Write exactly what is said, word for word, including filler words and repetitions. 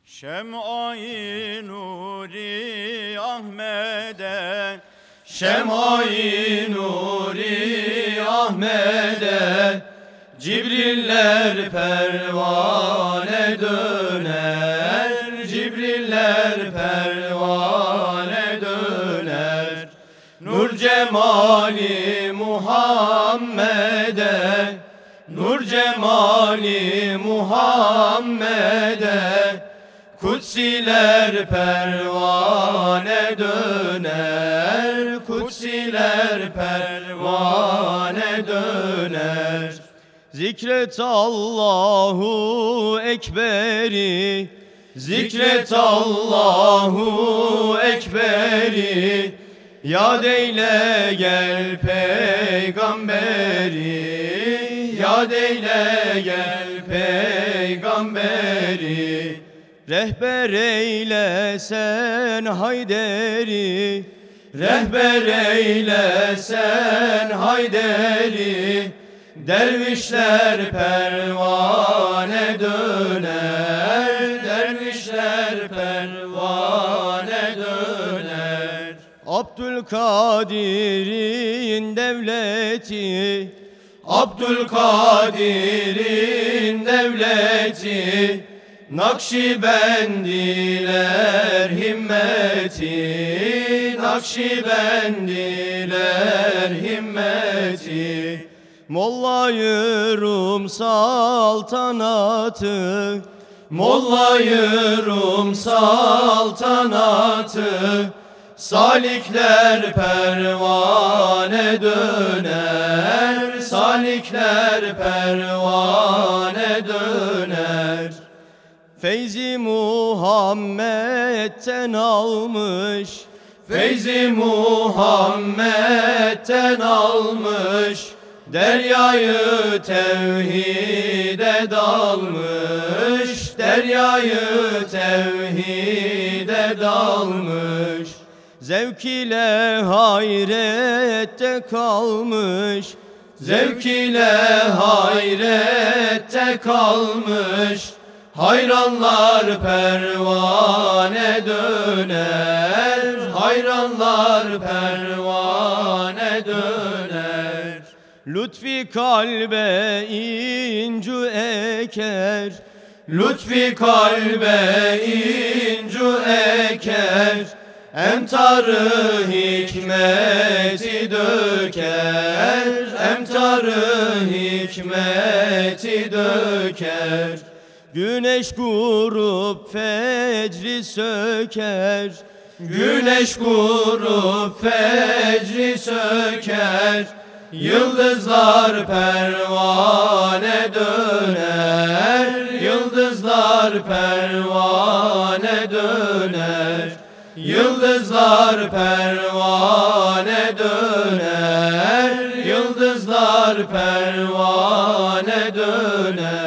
Şem'ai Nuri Ahmed'e, Şem'ai Nuri Ahmed'e, Cibriller pervane döner, Cibriller pervane döner. Nur cemali Muhammed'e, Nur cemali Muhammed'e, Kutsiler pervane döner, Kutsiler pervane döner. Zikret Allahu Ekber'i, Zikret Allahu Ekber'i, yad eyle gel peygamberi, yad eyle gel peygamberi. Rehber eyle sen Hayder'i, rehber eyle sen Hayder'i. Dervişler pervane döner, dervişler pervane döner. Abdülkadir'in devleti, Abdülkadir'in devleti, Nakşibendiler himmeti, Nakşibendiler himmeti. Molla-i Rum saltanatı, Molla-i Rum saltanatı, salikler pervane döner, salikler pervane döner. Feyzi Muhammed'ten almış, Feyzi Muhammed'ten almış, deryayı tevhide dalmış, deryayı tevhide dalmış. Zevk ile hayrette kalmış, zevk ile hayrette kalmış. Hayranlar pervane döner, hayranlar pervane döner. Lütfi kalbe incu eker, lütfi kalbe incu eker. Emtarı hikmeti döker, emtarı hikmeti döker. Güneş kurup fecri söker, güneş kurup fecri söker. Yıldızlar pervane döner, yıldızlar pervane döner. Yıldızlar pervane döner, yıldızlar pervane döner.